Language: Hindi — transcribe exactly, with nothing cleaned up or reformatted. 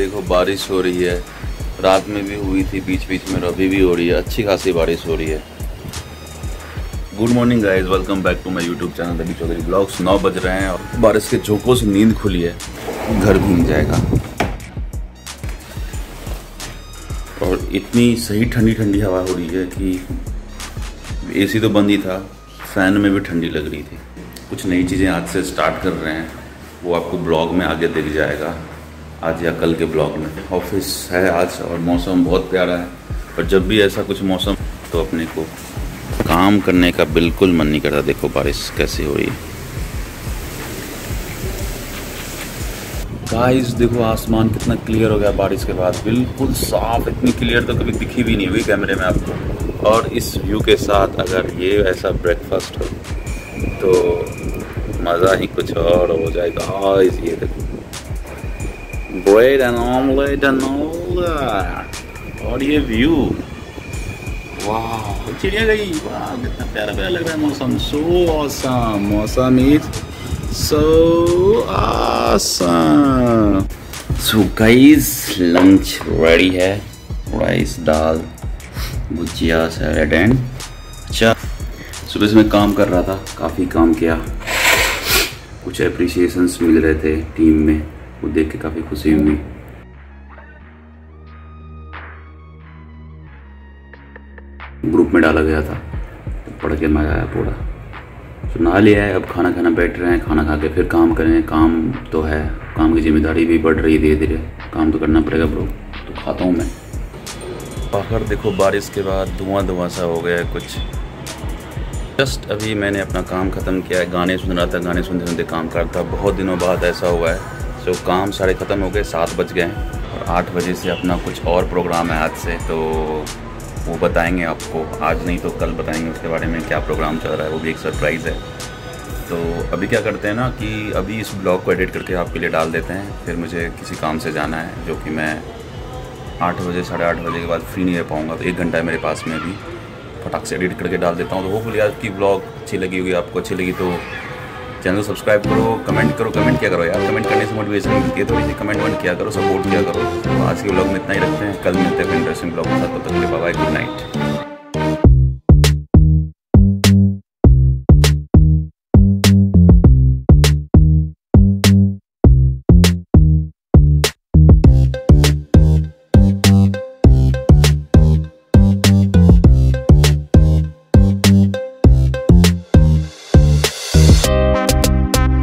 देखो बारिश हो रही है, रात में भी हुई थी, बीच बीच में अभी भी हो रही है, अच्छी खासी बारिश हो रही है। Good morning guys, welcome back to my YouTube channel Ravi Chaudhary blogs. नौ बज रहे हैं और बारिश के झोंकों से नींद खुली है, घर भीग जाएगा। और इतनी सही ठंडी ठंडी हवा हो रही है कि एसी तो बंद ही था, फैन में भी ठंडी लग रही थी। कुछ नई चीज़ें आज से स्टार्ट कर रहे हैं, वो आपको ब्लॉग में आगे दिख जाएगा, आज या कल के ब्लॉग में। ऑफिस है आज और मौसम बहुत प्यारा है, पर जब भी ऐसा कुछ मौसम तो अपने को काम करने का बिल्कुल मन नहीं करता। देखो बारिश कैसी हो रही है गाइस, देखो आसमान कितना क्लियर हो गया बारिश के बाद, बिल्कुल साफ। इतनी क्लियर तो कभी दिखी भी नहीं हुई कैमरे में आपको। और इस व्यू के साथ अगर ये ऐसा ब्रेकफास्ट हो तो मज़ा ही कुछ और हो जाएगा। गाइस ये देखो, bread and omelette and all that, और ये व्यू, वाह चिड़िया गई, वाह कितना प्यारा प्यारा लग रहा है मौसम। सो ऑसम, मौसम is so awesome. So guys lunch ready है, rice dal bhujia salad and chai. सुबह से मैं काम कर रहा था, काफ़ी काम किया, कुछ अप्रिसिएशंस मिल रहे थे टीम में, वो देख के काफ़ी खुशी हुई। ग्रुप में डाला गया था तो पढ़ के मजा आया पूरा। तो नहा लिया है, अब खाना खाना बैठ रहे हैं, खाना खा के फिर काम करें। काम तो है, काम की जिम्मेदारी भी बढ़ रही है धीरे धीरे, काम तो करना पड़ेगा ब्रो। तो खाता हूँ मैं। बाहर देखो बारिश के बाद धुआं धुआं सा हो गया है कुछ। जस्ट अभी मैंने अपना काम ख़त्म किया है, गाने सुन रहा था, गाने सुनते सुनते काम करता। बहुत दिनों बाद ऐसा हुआ है। तो काम सारे ख़त्म हो गए, सात बज गए और आठ बजे से अपना कुछ और प्रोग्राम है आज से, तो वो बताएंगे आपको। आज नहीं तो कल बताएंगे उसके बारे में, क्या प्रोग्राम चल रहा है, वो भी एक सरप्राइज़ है। तो अभी क्या करते हैं ना कि अभी इस ब्लॉग को एडिट करके आपके लिए डाल देते हैं, फिर मुझे किसी काम से जाना है जो कि मैं आठ बजे साढ़े आठ बजे के बाद फ्री नहीं रह पाऊँगा। तो एक घंटा है मेरे पास में, भी फटाक से एडिट करके डाल देता हूँ। तो होपफुली आज की ब्लॉग अच्छी लगी होगी, आपको अच्छी लगी तो चैनल सब्सक्राइब करो, कमेंट करो। कमेंट क्या करो यार, कमेंट करने से मोटिवेशन मिलती है, थोड़ी सी कमेंट वमेंट किया करो, सपोर्ट किया करो। तो आज के ब्लॉग में इतना ही रखते हैं, कल मिलते हैं इंटरेस्टिंग ब्लॉग के साथ। तब तक के लिए बाय बाय, गुड नाइट।